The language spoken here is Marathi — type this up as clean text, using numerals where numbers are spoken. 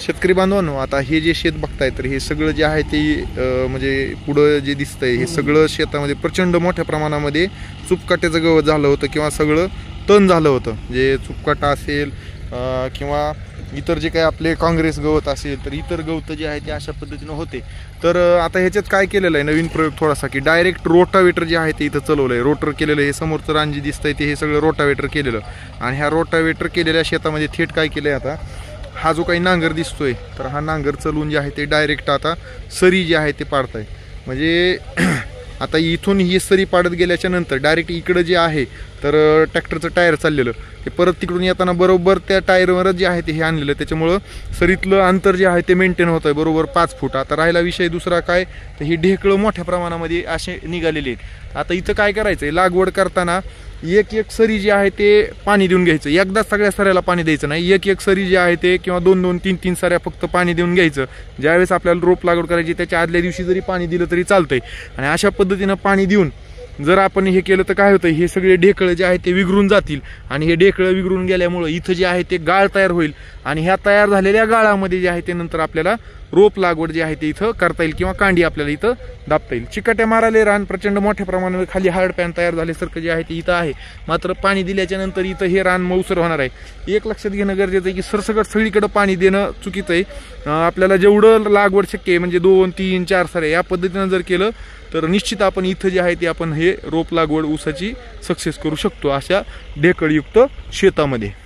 शेतकरी बांधवांनो, आता हे जे शेत बघताय तर हे सगळं जे आहे ते म्हणजे पुढं जे दिसतंय हे सगळं शेतामध्ये प्रचंड मोठ्या प्रमाणामध्ये चुपकाट्याचं गवत झालं होतं किंवा सगळं तण झालं होतं. जे चुपकाटा असेल किंवा इतर जे काही आपले काँग्रेस गवत असेल तर इतर गवत जे आहे ते अशा पद्धतीनं होते. तर आता ह्याच्यात काय केलेलं आहे नवीन प्रयोग थोडासा, की डायरेक्ट रोटावेटर जे आहे ते इथं चालवलं आहे. रोटर केलेलं आहे, हे समोरचं रान जे दिसतंय ते हे सगळं रोटावेटर केलेलं. आणि ह्या रोटावेटर केलेल्या शेतामध्ये थेट काय केलं आहे, आता हा जो काही नांगर दिसतोय तर हा नांगर चालवून जे आहे ते डायरेक्ट आता सरी जे आहे ते पाडताय. म्हणजे आता इथून ही सरी पाडत गेल्याच्या नंतर डायरेक्ट इकडं जे आहे तर ट्रॅक्टरचं टायर चाललेलं ते परत तिकडून येताना बरोबर त्या टायरवरच जे आहे ते हे आणलेलं, त्याच्यामुळं सरीतलं अंतर जे आहे ते मेंटेन होत आहे बरोबर 5 फूट. आता राहिला विषय दुसरा काय, तर ही ढेकळं मोठ्या प्रमाणामध्ये असे निघालेले आहेत. आता इथं काय करायचं आहे, लागवड करताना एक एक सरी जी आहे ते पाणी देऊन घ्यायचं. एकदाच सगळ्या सऱ्याला पाणी द्यायचं नाही, एक एक सरी जी आहे ते किंवा 2-2, 3-3 सऱ्या फक्त पाणी देऊन घ्यायचं. ज्यावेळेस आपल्याला रोप लागवड करायची त्याच्या आदल्या दिवशी जरी पाणी दिलं तरी चालतंय. आणि अशा पद्धतीनं पाणी देऊन जर आपण हे केलं तर काय होतं, हे सगळे ढेकळं जे आहे ते विघरून जातील. आणि हे ढेकळं विघरून गेल्यामुळं इथं जे आहे ते गाळ तयार होईल. आणि ह्या तयार झालेल्या गाळामध्ये जे आहे ते नंतर आपल्याला रोप लागवड जे आहे ते इथं करता येईल किंवा कांडी आपल्याला इथं दाबता येईल. चिकाट्या माराले रान प्रचंड मोठ्या प्रमाणावर खाली हार्ड पॅन तयार झाल्यासारखं जे आहे ते इथं आहे. मात्र पाणी दिल्याच्या नंतर इथं हे रान मऊसर होणार आहे. एक लक्षात घेणं गरजेचं आहे की सरसकट सगळीकडे पाणी देणं चुकीचं आहे. आपल्याला जेवढं लागवड शक्य आहे म्हणजे 2, 3, 4 सऱ्या या पद्धतीनं जर केलं तर निश्चित आपण इथं जे आहे ते आपण हे रोप लागवड ऊसाची सक्सेस करू शकतो अशा ढेकळयुक्त शेतामध्ये.